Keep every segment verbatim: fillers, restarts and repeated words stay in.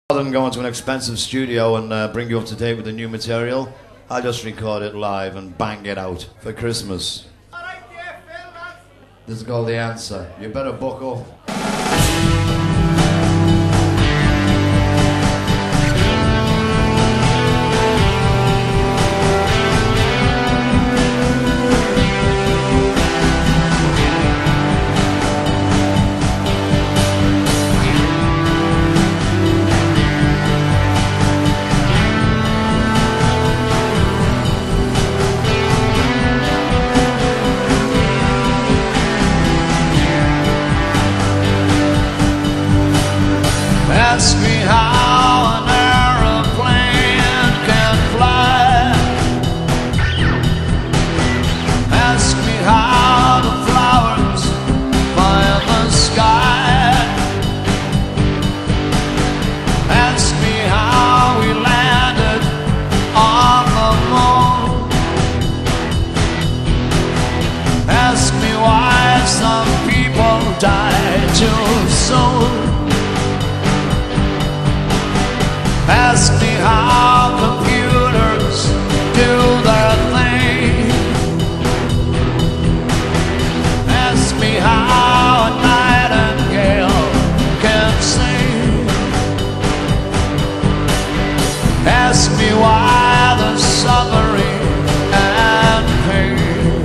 Rather than go into an expensive studio and uh, bring you up to date with the new material, I'll just record it live and bang it out for Christmas. This is called The Answer. You better buck up. Ask me how an aeroplane can fly. Ask me how the flowers fill the sky. Ask me how we landed on the moon. Ask me why some people die too soon. Ask me how computers do their thing. Ask me how a nightingale can sing. Ask me why the suffering and pain.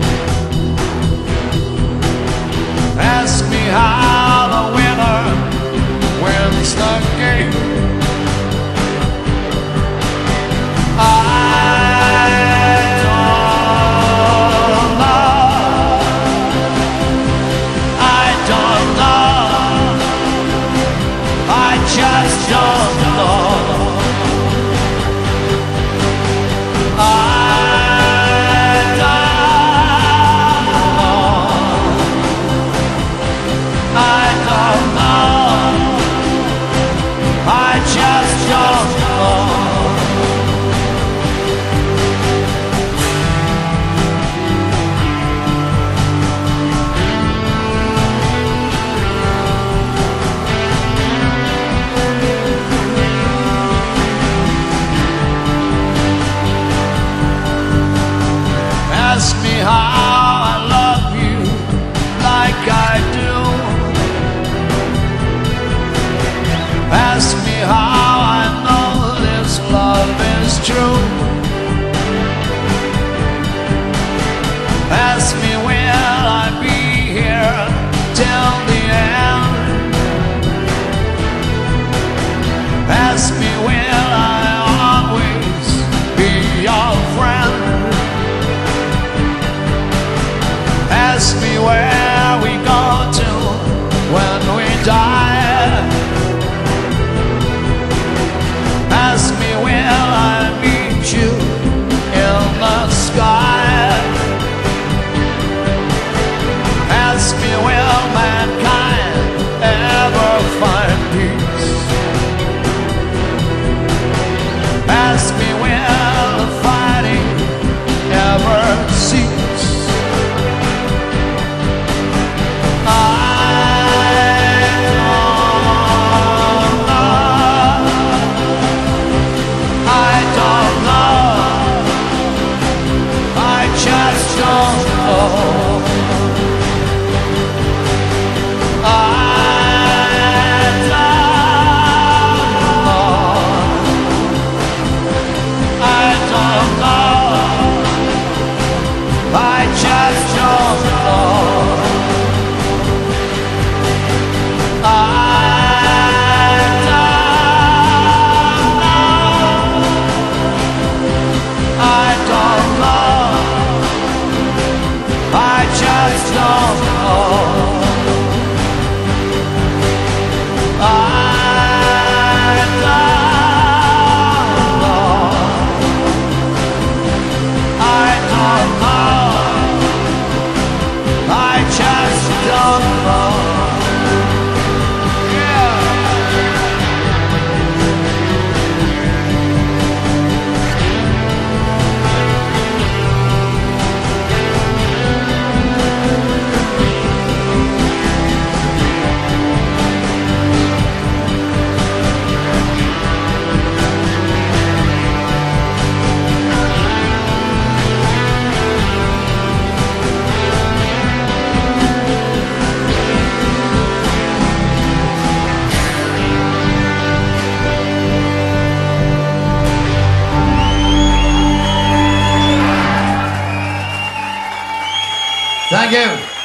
Ask me how the winner wins the game. Just don't know. Thank you.